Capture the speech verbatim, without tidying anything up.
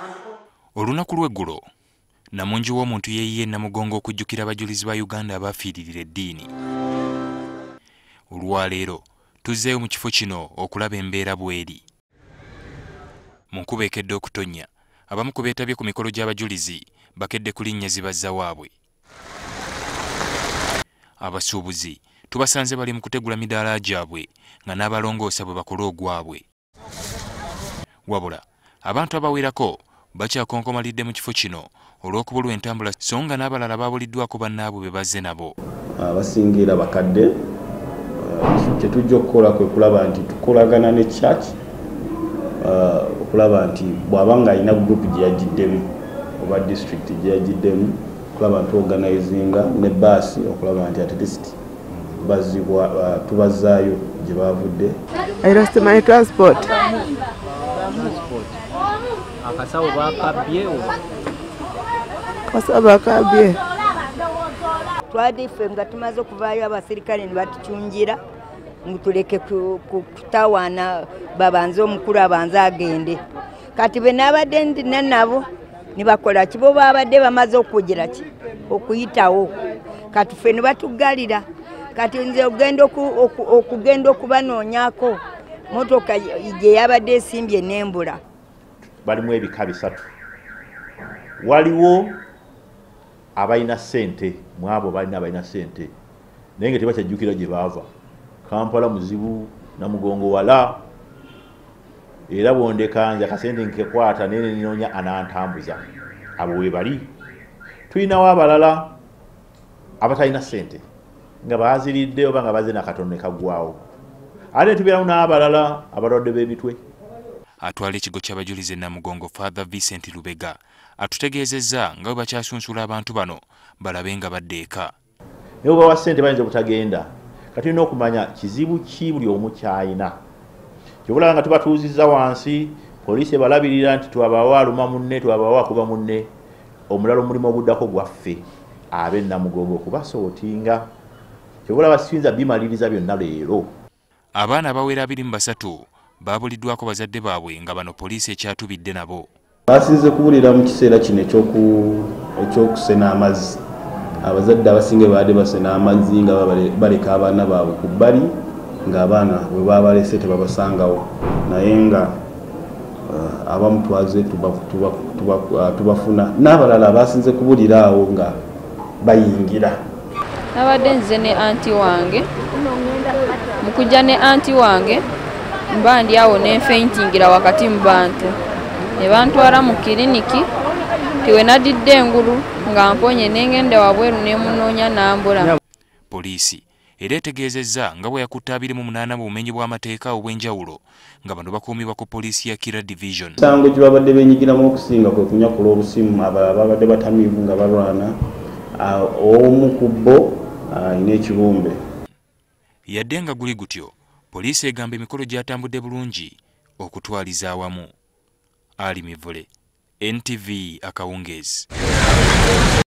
Olunaku lw'eggulo Namungi w'omuntu yeeyiye Namugongo okujjukira abajulizi ba Uganda abafiiririra eddiini. Olwaleero tuzzeeyo mu kifo kino okulaba embeera bweri. Mu nkuba ekedde okutonnya, abamu ku beetabye ku mikolo gy'abajulizi bakedde kulinnya zibazza waabwe. Abasuubuzi tubasanze bali mu kutegula midaala gyabwe nga n'abalongoosa bwe bakola ogwabwe. Wabula abantu abawerako bakyakonkomalidde mu kifo kino olw'okubulwa entambula so nga n'abalala baabuliddwako bannaabwe be bazze nabo. Abasingira bakadde kye tujja okukola kwe kulaba nti tukolagana ne church okulaba nti bw'aba ng'alina gurupu gye yagiddemu oba district gye yagiddemu okulaba nti organizinga ne baasi okulaba nti at least bazibwa tubazzaayo gye baavudde. I lost my transport. Akasawo bakabye Akasawo bakabye. Twadife nga tumaze okuvaayo abasirikale ne batukyungira ngutuleke kutawaana babanze omukulu abanze agende. Kati be n'abadde ndina nabo ne bakola ki bo babadde bamaze okugira ki okuyitawo. Kati ffe ne batuggalira. Kati nze ogenda okugenda okubanoonyako motoka gye yabadde esimbye n'embula. Balimu ebika bisatu. Waliwo abalina ssente mu abo balina abalina ssente naye nga tebakyajjukira gye baava. Kampala muzibu, Namugongo wala era bondekanja akasente nkekwata nene ninoonya anantambuza. Abo we bali. Tulinawo abalala abatalina ssente nga baaziridde oba nga bazze n'akatono ne kaggwawo. Ate tubeerawo n'abalala abalwadde b'emitwe. Atwala ekigo ky'abajulizi e Namugongo Father Vincent Lubega atutegeezezza nga bwe bakyasunsula abantu bano balabe nga badde eka. Naye oba wa ssente bayinza obutagenda. Kati tulina okumanya kizibu ki buli omu ky'alina. Kyobulaba nga tubatuuzizza wansi, poliisi ebalabirira nti twabawa aluma munne, twabawa akuba munne, omulala omulimu oguddako gwaffe ab'e Namugongo okubasootinga. Kyobulaba siyinza bimaliriza byonna leero. Abaana abawera abiri mu basatu baabuliddwako bazadde baabwe nga bano poliisi ekyatubidde nabo. Basinze kubulira mu kiseera kino ekyokusena amazzi. Abazadde abasinga baadde basena amazzi nga baleka abaana baabwe ku bbali ng'abaana bwe baabalese tebabasangawo. Naye nga abamu twaze tubafuna n'abalala basinze kubulira awo nga bayingira. Nabadde nze ne anti wange mu kujja ne anti wange mba ndi awo ne faintingira wakati mu bantu ne bantwala mu kiriniki tiwe nadidde engulu nga mponye n'engende wabweru ne munoonya n'ambula. Poliisi era etegeezezza nga bwe yakutte abiri mu munaana mu bumenyi bw'amateeka obw'enjawulo nga bano bakuumibwa ku poliisi ya Kira Division. Sango gye babadde beenyigiramu okusinga kwe kunyakula obusimu abalala babadde batamiivu nga balwana. Omu ku bo alina ekibumbe. Yadde nga guli gutyo, poliisi egamba emikolo gyatambudde bulungi okutwaliza awamu. Ali Mivule, N T V Akawungeezi.